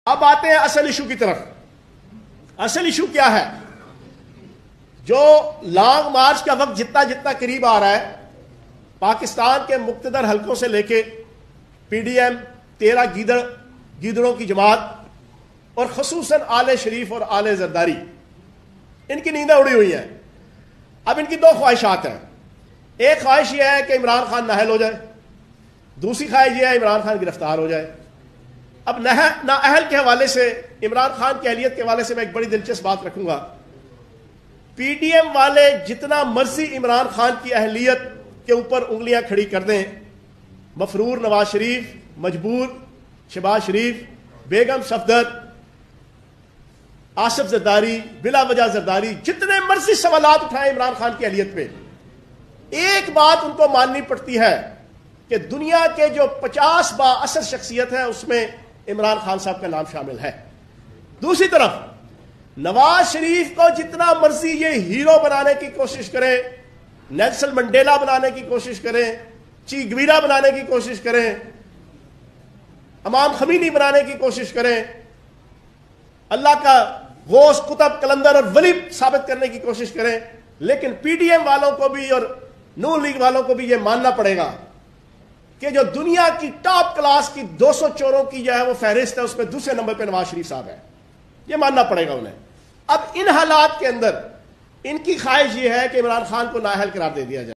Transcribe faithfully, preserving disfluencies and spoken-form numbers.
اب آتے ہیں اصل ایشو کی طرف. اصل ایشو کیا ہے؟ جو لانگ مارچ کا وقت جتنا جتنا قریب آ رہا ہے، پاکستان کے مقتدر حلقوں سے لے کے پی ڈی ایم، تیرہ گیدڑ گیدڑوں کی جماعت اور خصوصاً آل شریف اور آل زرداری، ان کی نیندیں اڑی ہوئی ہیں. اب ان کی دو خواہشات ہیں. ایک خواہش یہ ہے کہ عمران خان نااہل ہو جائے، دوسری خواہش یہ ہے عمران خان گرفتار ہو جائے. اب نااہل کے حوالے سے، عمران خان کی اہلیت کے حوالے سے میں ایک بڑی دلچسپ بات رکھوں گا. پی ڈی ایم والے جتنا مرضی عمران خان کی اہلیت کے اوپر انگلیاں کھڑی کر دیں، مفرور نواز شریف، مجبور شہباز شریف، بیگم صفدر، آصف زرداری، بلا وجہ زرداری، جتنے مرضی سوالات اٹھائیں عمران خان کی اہلیت پہ، ایک بات ان کو ماننی پڑتی ہے کہ دنیا کے جو پچاس با اثر شخصیت ہیں اس میں عمران خان صاحب کا نام شامل ہے. دوسری طرف نواز شریف کو جتنا مرضی یہ ہیرو بنانے کی کوشش کریں، نیلسن منڈیلا بنانے کی کوشش کریں، چی گویرا بنانے کی کوشش کریں، امام خمینی بنانے کی کوشش کریں، اللہ کا غوث، قطب، کلندر اور ولی ثابت کرنے کی کوشش کریں، لیکن پی ڈی ایم والوں کو بھی اور نون لیگ والوں کو بھی یہ ماننا پڑے گا کہ جو دنیا کی ٹاپ کلاس کی دو سو چوروں کی جو ہے وہ فہرست ہے، اس میں دوسرے نمبر پہ نواز شریف صاحب ہے. یہ ماننا پڑے گا انہیں. اب ان حالات کے اندر ان کی خواہش یہ ہے کہ عمران خان کو نااہل قرار دے دیا جائے.